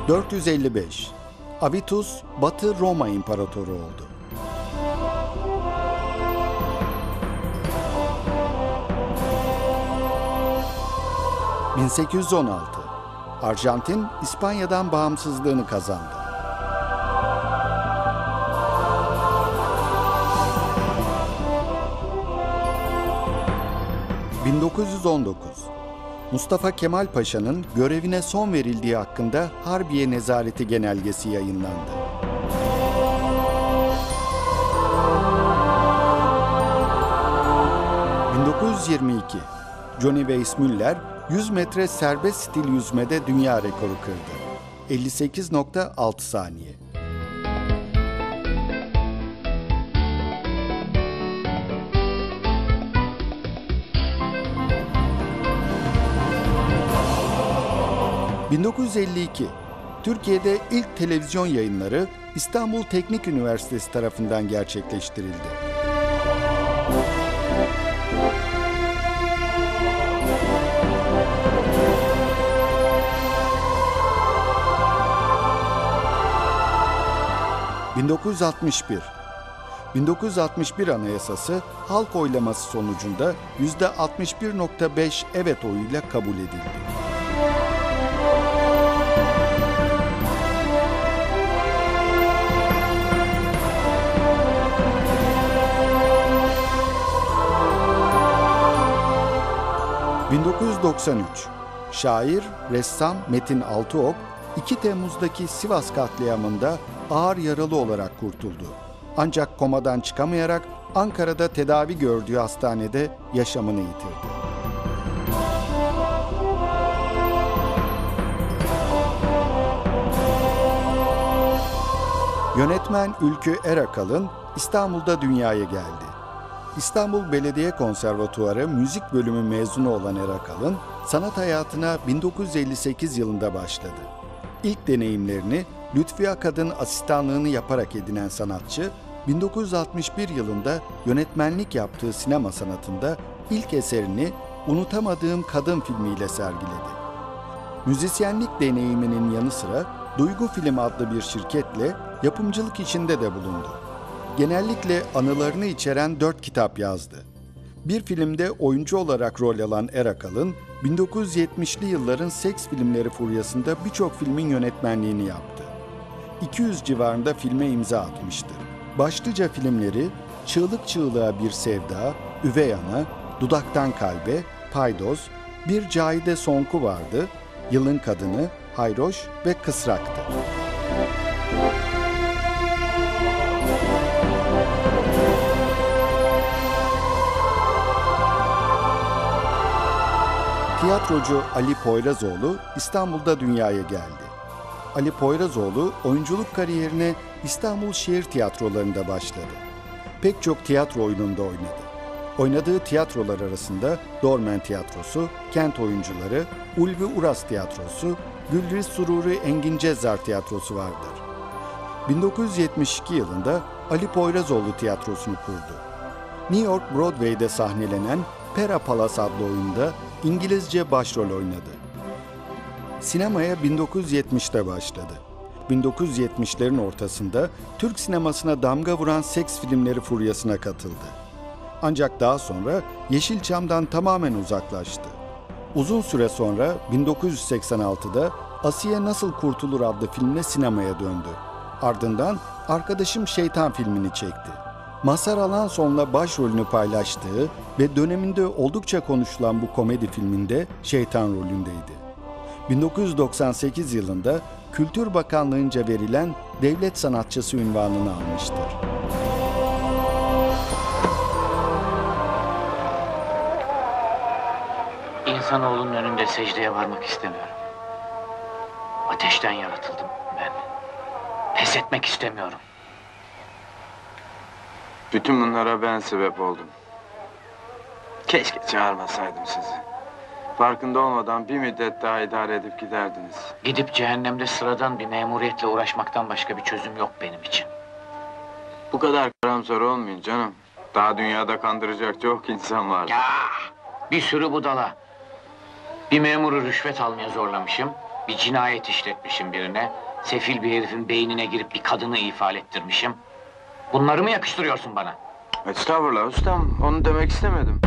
455. Avitus, Batı Roma İmparatoru oldu. 1816. Arjantin, İspanya'dan bağımsızlığını kazandı. 1919. Mustafa Kemal Paşa'nın görevine son verildiği hakkında Harbiye Nezareti Genelgesi yayınlandı. 1922. Johnny Weissmuller 100 metre serbest stil yüzmede dünya rekoru kırdı. 58.6 saniye. ...1952... Türkiye'de ilk televizyon yayınları İstanbul Teknik Üniversitesi tarafından gerçekleştirildi. 1961. 1961 Anayasası halk oylaması sonucunda %61.5 evet oyuyla kabul edildi. ...1993... Şair, ressam Metin Altıok... 2 Temmuz'daki Sivas katliamında ağır yaralı olarak kurtuldu. Ancak komadan çıkamayarak Ankara'da tedavi gördüğü hastanede yaşamını yitirdi. Yönetmen Ülkü Erakalın İstanbul'da dünyaya geldi. İstanbul Belediye Konservatuarı müzik bölümü mezunu olan Erakalın, sanat hayatına 1958 yılında başladı. İlk deneyimlerini Lütfi Akad'ın asistanlığını yaparak edinen sanatçı, 1961 yılında yönetmenlik yaptığı sinema sanatında ilk eserini Unutamadığım Kadın filmiyle sergiledi. Müzisyenlik deneyiminin yanı sıra Duygu Film adlı bir şirketle yapımcılık içinde de bulundu. Genellikle anılarını içeren 4 kitap yazdı. Bir filmde oyuncu olarak rol alan Erakalın, 1970'li yılların seks filmleri furyasında birçok filmin yönetmenliğini yaptı. 200 civarında filme imza atmıştır. Başlıca filmleri Çığlık Çığlığa Bir Sevda, Üvey Ana, Dudaktan Kalbe, Paydos, Bir Cahide Sonku Vardı, Yılın Kadını, Hayroş ve Kısraktı. Tiyatrocu Ali Poyrazoğlu İstanbul'da dünyaya geldi. Ali Poyrazoğlu oyunculuk kariyerine İstanbul Şehir Tiyatroları'nda başladı. Pek çok tiyatro oyununda oynadı. Oynadığı tiyatrolar arasında Dormen Tiyatrosu, Kent Oyuncuları, Ulvi Uras Tiyatrosu, Gülriz Sururi Engin Cezzar Tiyatrosu vardır. 1972 yılında Ali Poyrazoğlu Tiyatrosu'nu kurdu. New York Broadway'de sahnelenen Pera Palace adlı oyunda İngilizce başrol oynadı. Sinemaya 1970'te başladı. 1970'lerin ortasında Türk sinemasına damga vuran seks filmleri furyasına katıldı. Ancak daha sonra Yeşilçam'dan tamamen uzaklaştı. Uzun süre sonra 1986'da Asiye Nasıl Kurtulur adlı filmle sinemaya döndü. Ardından Arkadaşım Şeytan filmini çekti. Mazhar Alanson'la başrolünü paylaştığı ve döneminde oldukça konuşulan bu komedi filminde şeytan rolündeydi. 1998 yılında Kültür Bakanlığı'nca verilen devlet sanatçısı unvanını almıştır. İnsanoğlunun önünde secdeye varmak istemiyorum. Ateşten yaratıldım ben. Pes etmek istemiyorum. Bütün bunlara ben sebep oldum. Keşke çağırmasaydım sizi. Farkında olmadan bir müddet daha idare edip giderdiniz. Gidip cehennemde sıradan bir memuriyetle uğraşmaktan başka bir çözüm yok benim için. Bu kadar karamsar olmayın canım. Daha dünyada kandıracak çok insan var. Ya, bir sürü budala. Bir memuru rüşvet almaya zorlamışım. Bir cinayet işletmişim birine. Sefil bir herifin beynine girip bir kadını ifade ettirmişim. Bunları mı yakıştırıyorsun bana? Estağfurullah ustam, onu demek istemedim.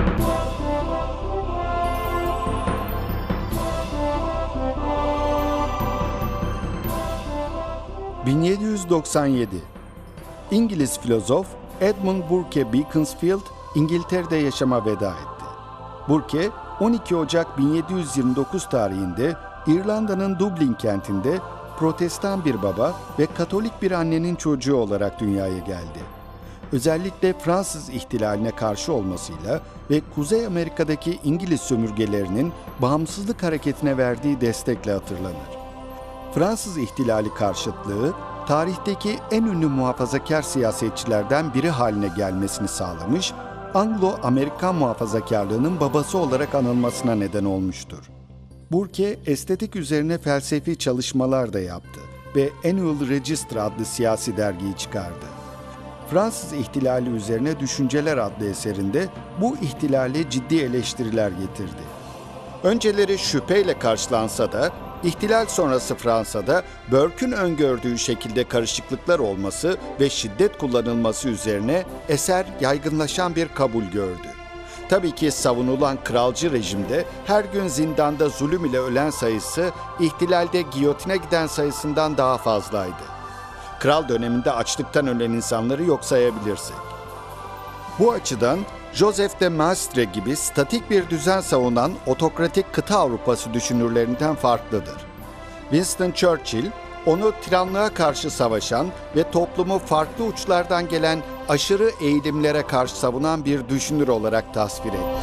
...1797 İngiliz filozof Edmund Burke Beaconsfield İngiltere'de yaşama veda etti. Burke 12 Ocak 1729 tarihinde İrlanda'nın Dublin kentinde Protestan bir baba ve Katolik bir annenin çocuğu olarak dünyaya geldi. Özellikle Fransız ihtilaline karşı olmasıyla ve Kuzey Amerika'daki İngiliz sömürgelerinin bağımsızlık hareketine verdiği destekle hatırlanır. Fransız ihtilali karşıtlığı, tarihteki en ünlü muhafazakar siyasetçilerden biri haline gelmesini sağlamış, Anglo-Amerikan muhafazakarlığının babası olarak anılmasına neden olmuştur. Burke, estetik üzerine felsefi çalışmalar da yaptı ve Annual Register adlı siyasi dergiyi çıkardı. Fransız İhtilali üzerine Düşünceler adlı eserinde bu ihtilale ciddi eleştiriler getirdi. Önceleri şüpheyle karşılansa da, İhtilal sonrası Fransa'da Burke'ün öngördüğü şekilde karışıklıklar olması ve şiddet kullanılması üzerine eser yaygınlaşan bir kabul gördü. Tabii ki savunulan kralcı rejimde her gün zindanda zulüm ile ölen sayısı ihtilalde giyotine giden sayısından daha fazlaydı. Kral döneminde açlıktan ölen insanları yok sayabilirsek. Bu açıdan Joseph de Maistre gibi statik bir düzen savunan otokratik kıta Avrupası düşünürlerinden farklıdır. Winston Churchill, onu tiranlığa karşı savaşan ve toplumu farklı uçlardan gelen aşırı eğilimlere karşı savunan bir düşünür olarak tasvir etti.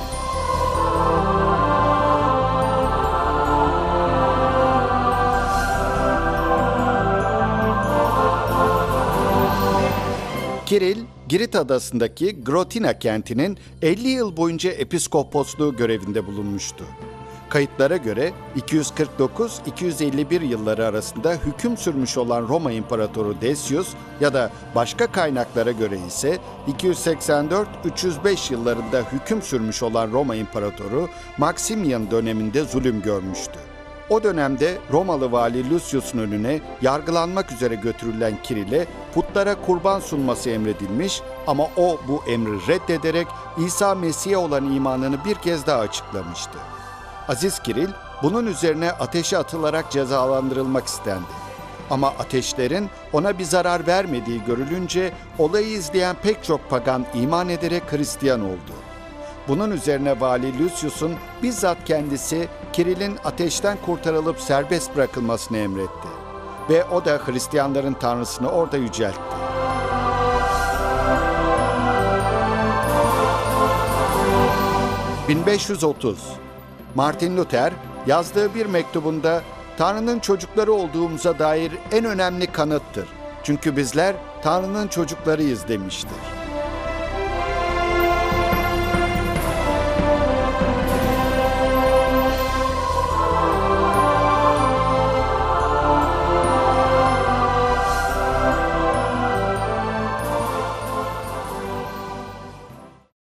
Kiril, Girit adasındaki Grotina kentinin 50 yıl boyunca episkoposluğu görevinde bulunmuştu. Kayıtlara göre 249-251 yılları arasında hüküm sürmüş olan Roma İmparatoru Decius ya da başka kaynaklara göre ise 284-305 yıllarında hüküm sürmüş olan Roma İmparatoru Maximian döneminde zulüm görmüştü. O dönemde Romalı vali Lucius'un önüne yargılanmak üzere götürülen Kiril'e putlara kurban sunması emredilmiş ama o bu emri reddederek İsa Mesih'e olan imanını bir kez daha açıklamıştı. Aziz Kiril bunun üzerine ateşe atılarak cezalandırılmak istendi. Ama ateşlerin ona bir zarar vermediği görülünce olayı izleyen pek çok pagan iman ederek Hristiyan oldu. Bunun üzerine vali Lucius'un bizzat kendisi Kiril'in ateşten kurtarılıp serbest bırakılmasını emretti. Ve o da Hristiyanların tanrısını orada yüceltti. ...1530 Martin Luther yazdığı bir mektubunda Tanrı'nın çocukları olduğumuza dair en önemli kanıttır. Çünkü bizler Tanrı'nın çocuklarıyız demiştir.